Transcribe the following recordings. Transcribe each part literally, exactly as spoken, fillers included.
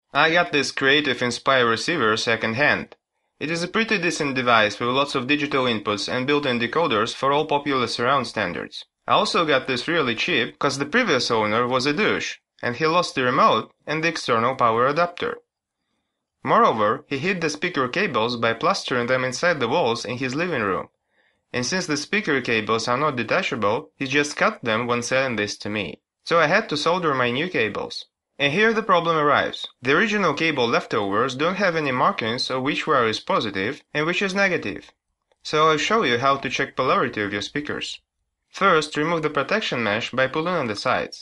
I got this Creative Inspire receiver second hand. It is a pretty decent device with lots of digital inputs and built-in decoders for all popular surround standards. I also got this really cheap cause the previous owner was a douche, and he lost the remote and the external power adapter. Moreover, he hid the speaker cables by plastering them inside the walls in his living room. And since the speaker cables are not detachable, he just cut them when selling this to me. So I had to solder my new cables. And here the problem arrives. The original cable leftovers don't have any markings of which wire is positive and which is negative. So I'll show you how to check polarity of your speakers. First, remove the protection mesh by pulling on the sides.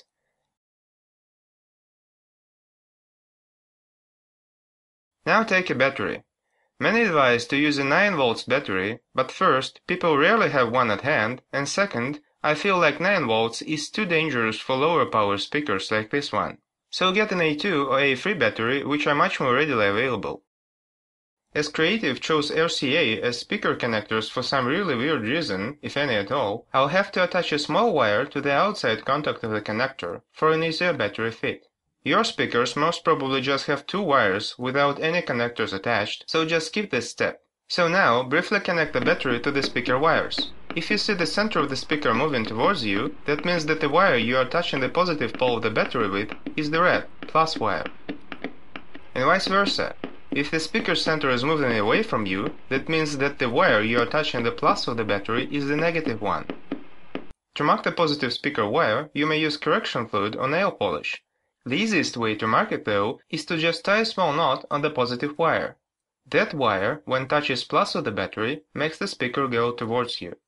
Now take a battery. Many advise to use a nine volts battery, but first, people rarely have one at hand, and second, I feel like nine volts is too dangerous for lower power speakers like this one. So get an A two or A three battery, which are much more readily available. As Creative chose R C A as speaker connectors for some really weird reason, if any at all, I'll have to attach a small wire to the outside contact of the connector for an easier battery fit. Your speakers most probably just have two wires without any connectors attached, so just skip this step. So now, briefly connect the battery to the speaker wires. If you see the center of the speaker moving towards you, that means that the wire you are touching the positive pole of the battery with is the red, plus wire. And vice versa. If the speaker center is moving away from you, that means that the wire you are touching the plus of the battery is the negative one. To mark the positive speaker wire, you may use correction fluid or nail polish. The easiest way to mark it though is to just tie a small knot on the positive wire. That wire, when touches plus of the battery, makes the speaker go towards you.